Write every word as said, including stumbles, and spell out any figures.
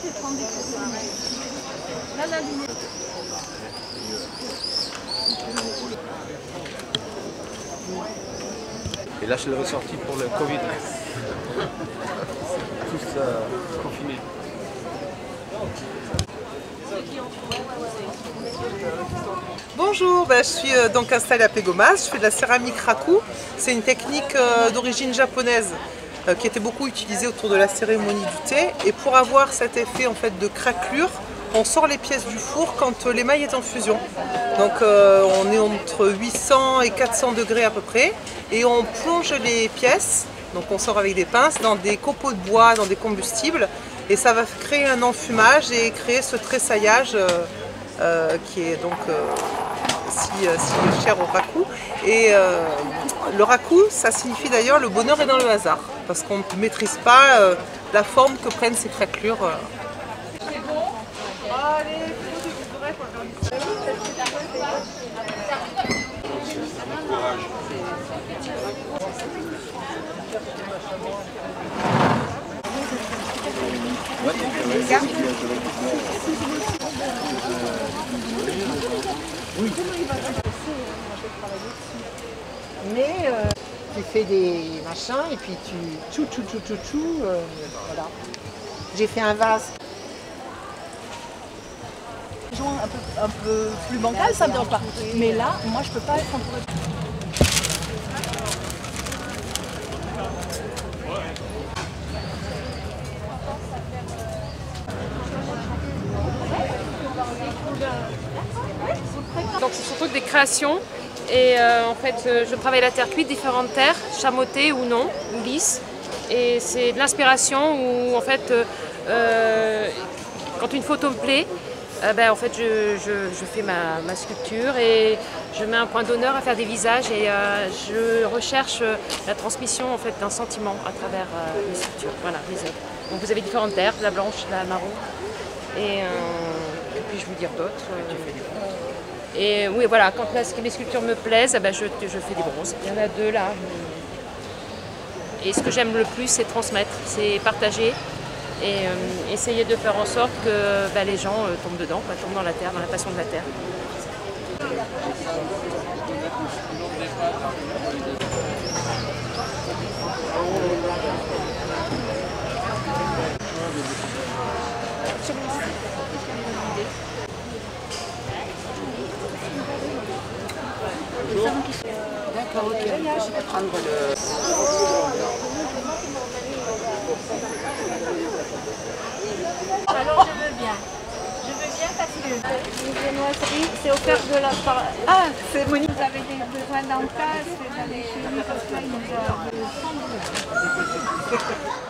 vais prendre des photos. Là, la lumière. Et là, je l'avais sorti pour le Covid. Tous euh, confinés. Bonjour, ben, je suis euh, donc installée à Pégomas, je fais de la céramique raku. C'est une technique euh, d'origine japonaise euh, qui était beaucoup utilisée autour de la cérémonie du thé. Et pour avoir cet effet en fait, de craquelure, on sort les pièces du four quand euh, l'émail est en fusion. Donc euh, on est entre huit cents et quatre cents degrés à peu près. Et on plonge les pièces, donc on sort avec des pinces, dans des copeaux de bois, dans des combustibles. Et ça va créer un enfumage et créer ce tressaillage euh, euh, qui est donc euh, si, si cher au raku. Et euh, le raku, ça signifie d'ailleurs le bonheur est dans le hasard, parce qu'on ne maîtrise pas euh, la forme que prennent ces craquelures. Euh. C'est bon. Allez, oui. Mais euh, tu fais des machins et puis tu tchou tchou tchou tchou tchou, euh, voilà. J'ai fait un vase. Un peu, un peu plus bancal, ça me dérange pas. Mais là, moi, je peux pas être entourée. Donc c'est surtout des créations et euh, en fait euh, je travaille la terre cuite, différentes terres, chamottées ou non, ou lisses. Et c'est de l'inspiration où en fait euh, euh, quand une photo me plaît, euh, ben, en fait je, je, je fais ma, ma sculpture et je mets un point d'honneur à faire des visages et euh, je recherche la transmission en fait d'un sentiment à travers euh, les sculptures, voilà, les œuvres. Donc vous avez différentes terres, la blanche, la marron et, euh, et puis je vous dire d'autres. Euh, Et oui, voilà, quand les sculptures me plaisent, eh ben je, je fais des bronzes. Il y en a deux là. Et ce que j'aime le plus, c'est transmettre, c'est partager et euh, essayer de faire en sorte que ben, les gens euh, tombent dedans, quoi, tombent dans la terre, dans la passion de la terre. D'accord, ok. Je vais prendre le... Alors je veux bien. Je veux bien parce que les viennoiseries, c'est offert de la part. Ah, c'est Monique. Vous avez des besoins d'en face, vous allez chez lui comme ça, il nous a de